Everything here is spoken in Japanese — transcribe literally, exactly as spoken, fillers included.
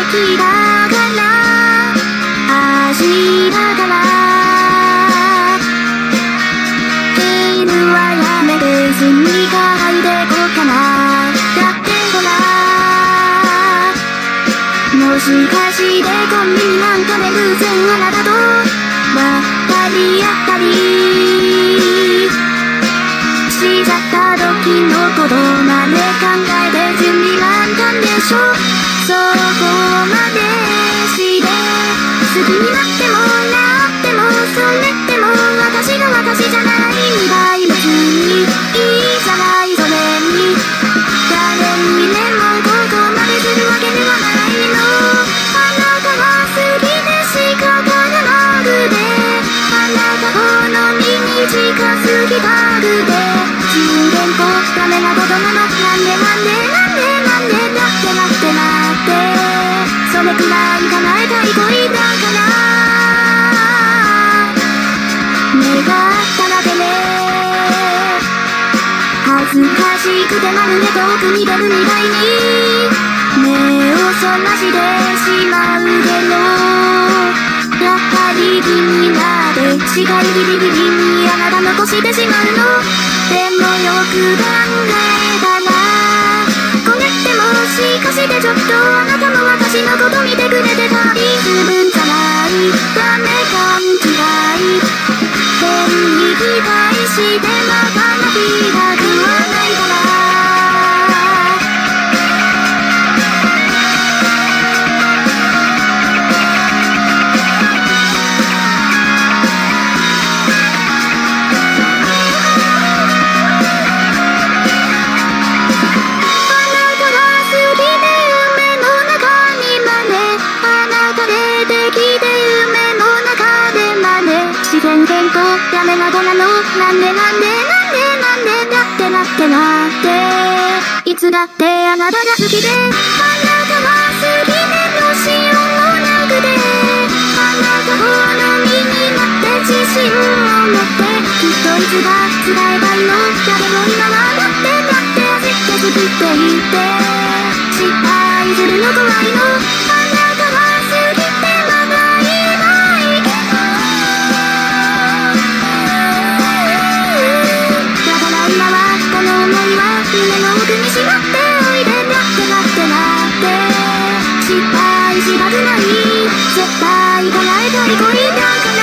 きだから明日からゲームはやめてスニーカー履いてこうかな。だってほらもしかしてコンビニなんかで偶然あなたとばったりやったりしちゃった時のことまで考えて準備万端でしょ。そこまでして好きになってもらってもそれっても私が私じゃないみたい。別にいいじゃないそれに誰にでもここまでするわけではないの。あなたは好きで仕方がなくてあなた好みに近づきたくて人間とダメなことなの。なんでなんでなんでなんでだってなってなってそれくらい叶えたい恋だから願っただけで恥ずかしくてまるで遠くに出るみたいに目をそらしてしまうけどやっぱり気になって視界ギリギリにあなた残してしまうの。でもよく考えたらこれってもしかしてちょっとあなたも私のこと見てくれてたりするんじゃない。ダメ勘違い変に期待してまた泣きたくはないから全然とダメな子なの。なんでなんでなんでなんでだってなってなっていつだってあなたが好きであなたは好きでどうしようもなくてあなた好みになって自信を持ってきっといつか伝えたいの。だけど今はだってだって焦って作っていって失敗するの怖いの。あなたは好きってまだ言えないけど今はこの想いは胸の奥にしまっておいでだってだってだって失敗したくない絶対叶えたい恋だから